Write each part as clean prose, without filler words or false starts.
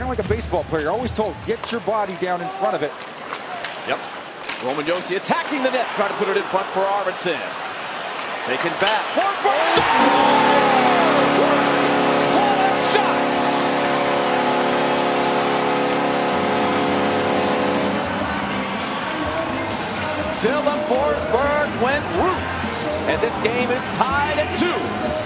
kind of like a baseball player. You're always told, get your body down in front of it. Yep. Roman Josi attacking the net, trying to put it in front for Arvidsson. Taken back. Forsberg scores! What a shot! Filip Forsberg went roof, and this game is tied at 2.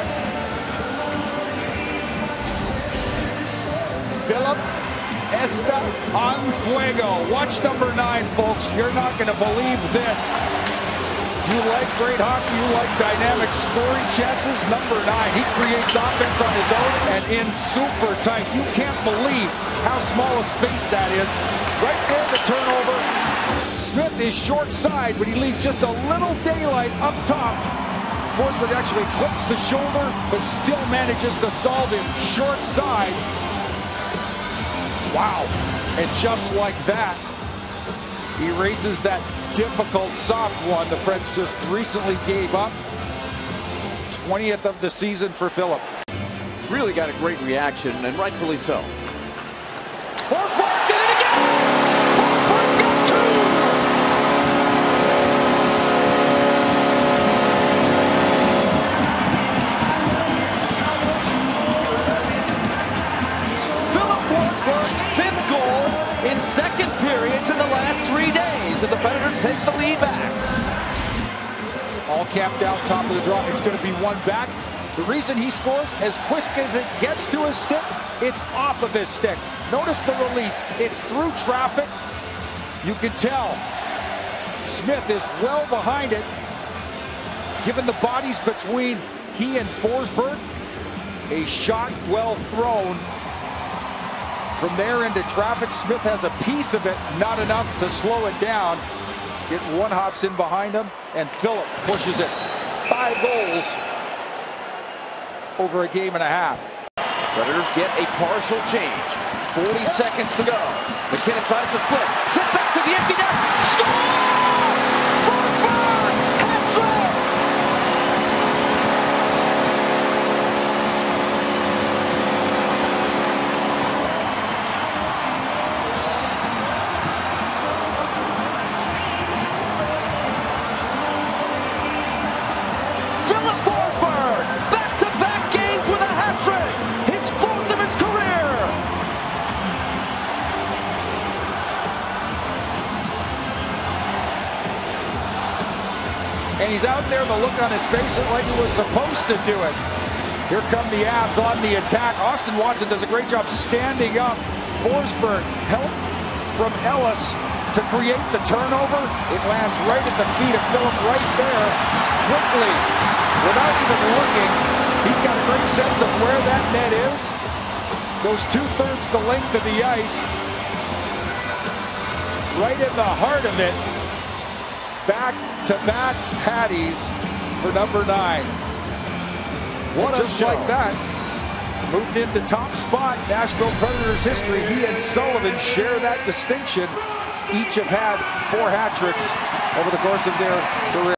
Filip Esta on fuego. Watch number 9, folks. You're not going to believe this. You like great hockey, you like dynamic scoring chances. Number 9, he creates offense on his own and in super tight. You can't believe how small a space that is. Right there, the turnover. Smith is short side, but he leaves just a little daylight up top. Forsberg actually clips the shoulder, but still manages to solve him short side. Wow. And just like that, he erases that difficult soft one the Preds just recently gave up. 20th of the season for Filip. Really got a great reaction, and rightfully so. Forsberg did it again! Forsberg's got 2! Filip Forsberg's 5th goal in second periods in the last 3 days, and the Predators take the lead back. All capped out, top of the draw. It's going to be one back. The reason he scores, as quick as it gets to his stick, it's off of his stick. Notice the release. It's through traffic. You can tell Smith is well behind it. Given the bodies between he and Forsberg, a shot well thrown. From there into traffic, Smith has a piece of it, not enough to slow it down. It one hops in behind him, and Filip pushes it. 5 goals over a game and a half. Predators get a partial change. 40 seconds to go. McKinnon tries to split. Sent back to the empty net. Score! Forsberg! Hat-trick! Filip Forsberg! Back-to-back games with a hat-trick! His 4th of his career! And he's out there, the look on his face like he was supposed to do it. Here come the Avs on the attack. Austin Watson does a great job standing up. Forsberg help from Ellis to create the turnover. It lands right at the feet of Filip right there. Quickly, without even looking, he's got a great sense of where that net is. Goes 2/3 the length of the ice. Right in the heart of it. Back-to-back patties for number 9. What a just show. like that, moved into top spot Nashville Predators history. He and Sullivan share that distinction. Each have had 4 hat tricks over the course of their career.